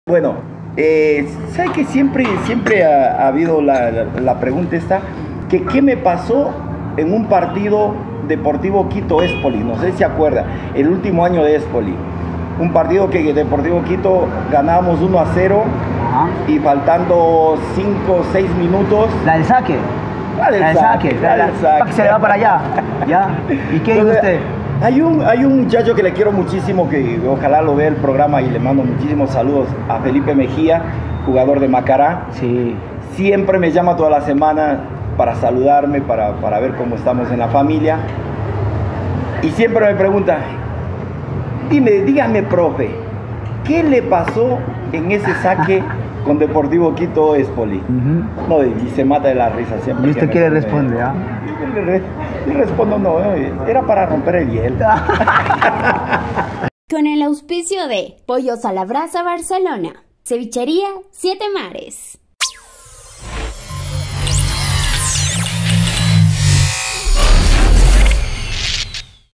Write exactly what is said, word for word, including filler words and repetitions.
Bueno, eh, ¿sabe que siempre, siempre ha, ha habido la, la, la pregunta esta? Que ¿qué me pasó en un partido Deportivo Quito Espoli? No sé si se acuerda, el último año de Espoli. Un partido que Deportivo Quito ganábamos uno a cero. Ajá. Y faltando cinco o seis minutos. La del saque. La del, la del saque, saque. La, la del saque. Que se le va para allá. ¿Ya? ¿Y qué dice usted? Hay un, hay un muchacho que le quiero muchísimo, que ojalá lo vea el programa, y le mando muchísimos saludos a Felipe Mejía, jugador de Macará. Sí. Siempre me llama toda la semana para saludarme, para, para ver cómo estamos en la familia. Y siempre me pregunta, dime, dígame, profe, ¿qué le pasó en ese saque con Deportivo Quito Espoli? Uh-huh. No, y se mata de la risa siempre. ¿Y usted qué le responde? ¿Ah? Y respondo, no, era para romper el hielo. Con el auspicio de Pollos a la Brasa Barcelona, Cevichería Siete Mares.